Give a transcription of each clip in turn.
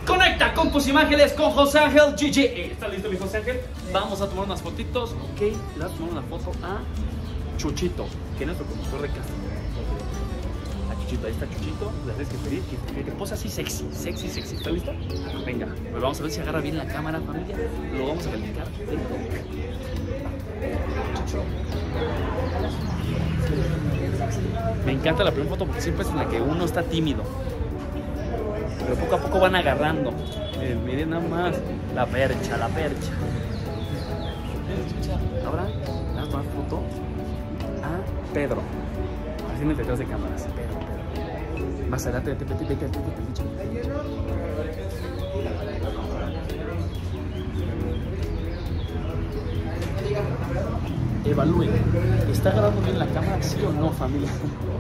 Conecta con tus imágenes con José Ángel GG. ¿Estás listo, mi José Ángel? Vamos a tomar unas fotitos. Ok, le vamos a tomar una foto a Chuchito, que es nuestro conductor de casa. A Chuchito, ahí está Chuchito. Le tienes que pedir que pose así sexy. ¿Está lista? Venga, pues vamos a ver si agarra bien la cámara, familia. Lo vamos a calificar. Me encanta la primera foto porque siempre es en la que uno está tímido. Pero poco a poco van agarrando. Miren nada más. La percha. Ahora vamos a tomar foto a Pedro. Haciendo detrás de cámaras. Pedro. Más adelante, vete. Evalúen. ¿Está grabando bien la cámara? ¿Sí o no, familia?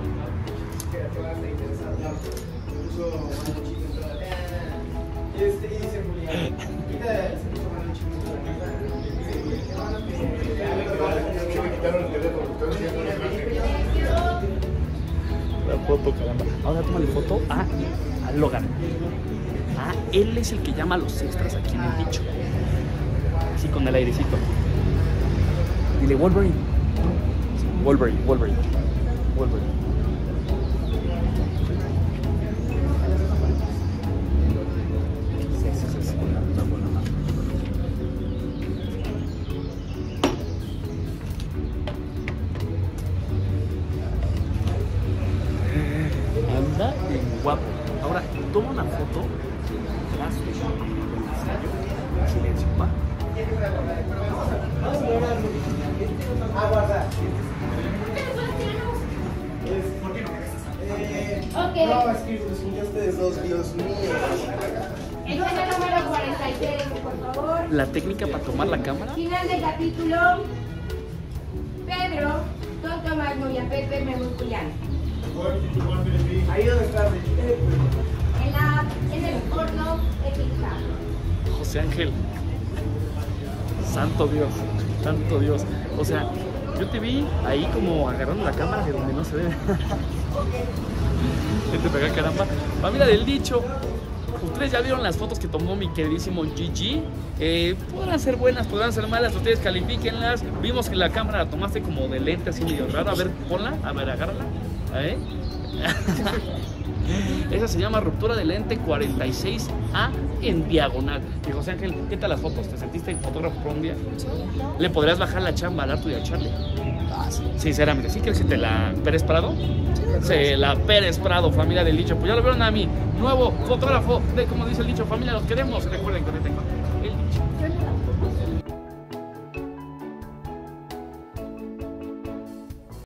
La foto, caramba. Ahora tómale foto a Logan. Él es el que llama a los extras aquí en el dicho. Así con el airecito. Dile Wolverine. Wolverine. Anda bien guapo. Ahora toma una foto. Silencio, ¿va? Ok. No, es que ustedes dos, Dios mío. El número 46, por favor. La técnica para tomar la cámara. Final del capítulo. Pedro, Tonto Magno y a Pepe Mergullan. Ahí donde está. En el horno eclipsado. José Ángel. Santo Dios. O sea, yo te vi ahí como agarrando la cámara de donde no se ve. Gente pega, caramba. Familia del dicho. Ustedes ya vieron las fotos que tomó mi queridísimo GG. Podrán ser buenas, podrán ser malas. Ustedes califíquenlas. Vimos que la cámara la tomaste como de lente, así medio raro. A ver, ponla. A ver, agárrala. Esa se llama ruptura de lente 46A en diagonal. Y José Ángel, ¿qué tal las fotos? ¿Te sentiste fotógrafo por un día? ¿Le podrías bajar la chamba al Arturo y a Charlie? Sí. Sinceramente, ¿sí crees que te la Pérez Prado? Sí, la Pérez Prado, familia del dicho. Pues ya lo vieron a mi nuevo fotógrafo de, como dice el dicho, familia, los queremos. Recuerden que tengo el dicho.